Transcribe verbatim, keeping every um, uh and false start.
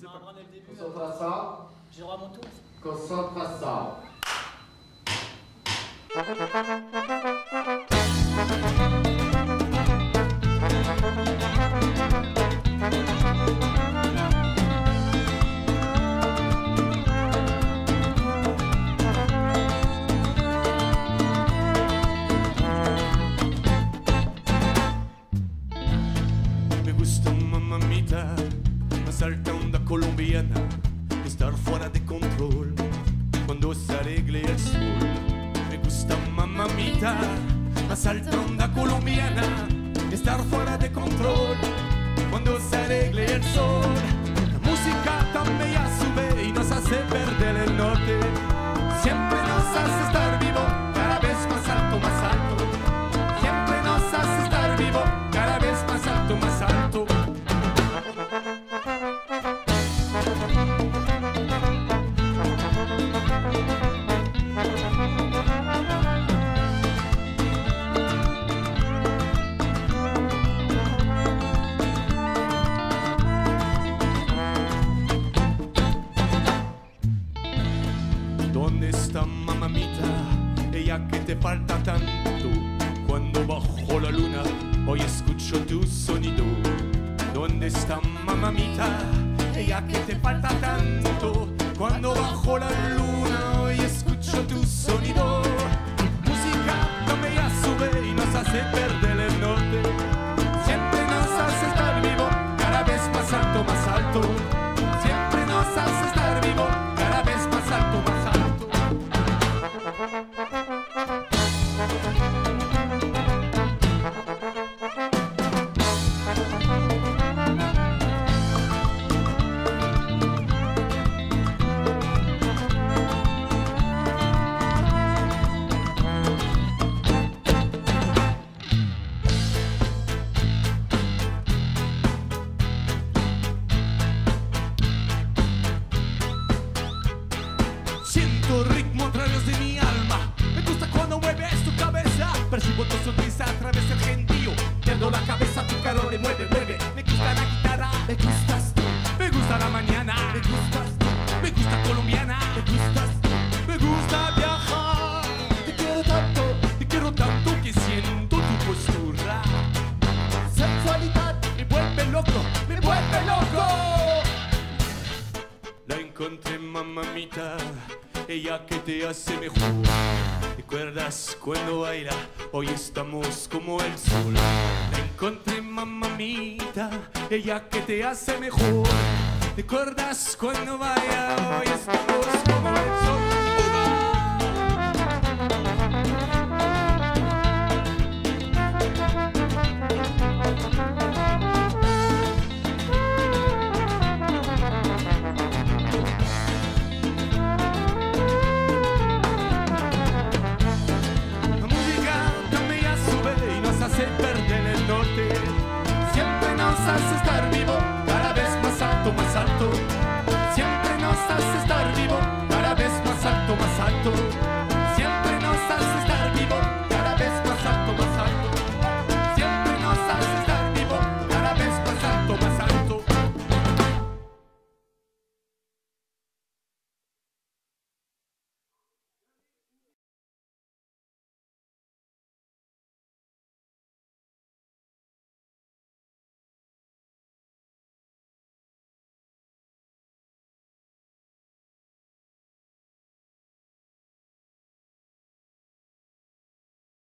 main dès le début. Concentration. J'ai le droit à mon tour. Concentration. Me gusta, mamamita, salta onda colombiana, estar fuera de control cuando se arregle el sol. Me gusta, mamamita, salta onda colombiana, estar fuera de control cuando se arregle el sol. La música también ya sube y nos hace perder el norte, siempre nos hace estar vivo, cada vez más alto, más alto. Siempre nos hace estar vivo, cada vez más alto, más alto. ¿Dónde está mamamita? Ella que te falta tanto. Cuando bajo la luna, hoy escucho tu sonido. ¿Dónde está mamamita? Ella que te falta tanto. Cuando bajo la luna, hoy escucho tu sonido. Música donde ya sube y nos hace perder el norte. Siempre nos hace estar vivo, cada vez más alto, más alto. Siempre nos hace estar vivo, cada vez más alto, más alto. Siento ritmo a través de mi alma. Me gusta cuando mueves tu cabeza. Percibo tu sonrisa a través del gentío. Pierdo la cabeza, tu calor y mueve, mueve. Me gusta la guitarra, me gustas tú. Me gusta la mañana, me gustas tú. Me gusta colombiana, me gustas tú. Me gusta viajar. Te quiero tanto, te quiero tanto que siento tu postura. Sensualidad me vuelve loco, me vuelve loco. La encontré, mamamita, ella que te hace mejor. ¿Recuerdas cuando baila? Hoy estamos como el sol. La encontré, mamamita, ella que te hace mejor. ¿Recuerdas cuando baila? Hoy estamos como el sol.